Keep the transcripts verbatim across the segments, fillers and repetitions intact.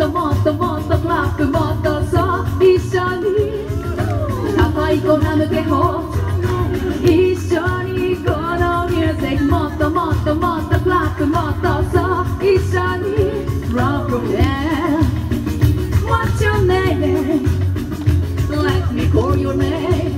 ともっともっとクラップもっとそう一緒に高い粉向けほ一緒にこのミュージックもっともっともっとクラップもっとそう一緒に Rock your hand What's your name? Let me call your name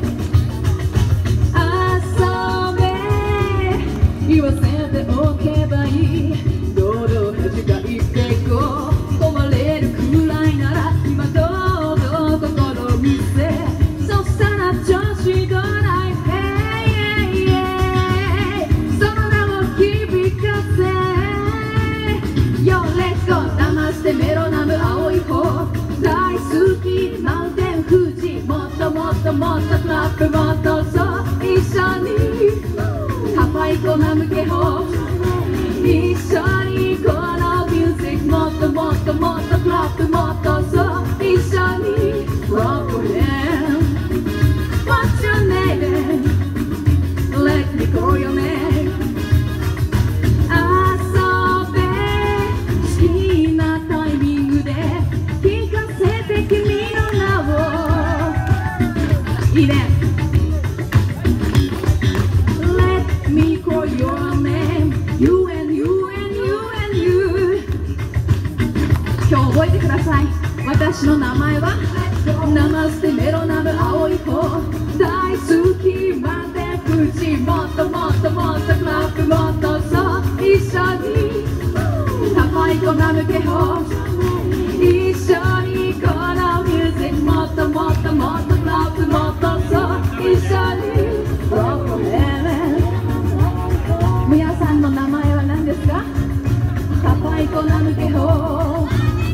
遊べ言わせておけばいい堂々恥かいていこう込まれるくらいなら今どうぞ心見せそしたら調子どない Hey, hey, hey その名を響かせ Yo, let's go 騙してメロナム青い方大好きマウンテン富士もっともっともっとクラップもっとそう一緒に高い粉向けほ一緒にこのミュージックもっともっともっとクラップもっとそう一緒に Rock your hand What's your name? Let me call your name 遊べ好きなタイミングで聞かせて君の名をいいねLet me call your name You and you and you and you 今日覚えてください私の名前はナマステメロナム青い方大好きマンテン富士もっともっともっとクラップもっとそう一緒に高い粉向けほ一緒にこのミュージックもっともっともっとクラップもっとそう一緒に Rock your hand 皆さんの名前は何ですか高い粉向けほ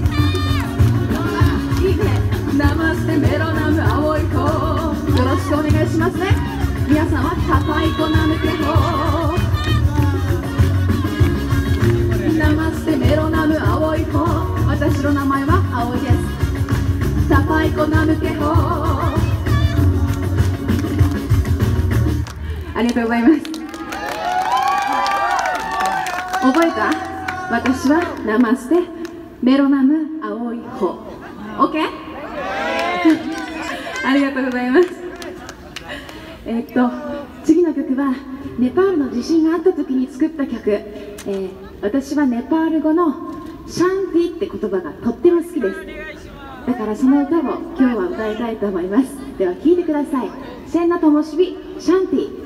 いいねナマステメロナム青い子よろしくお願いしますね皆さんは高い粉向けほナマステメロナム青い子私の名前は青いです高い粉向けほありがとうございます覚えた私はナマステメロナム青い子 OK? ありがとうございますえー、っと次の曲はネパールの地震があった時に作った曲、えー、私はネパール語のシャンティって言葉がとっても好きですだからその歌を今日は歌いたいと思いますでは聴いてください千奈ともしびシャンティ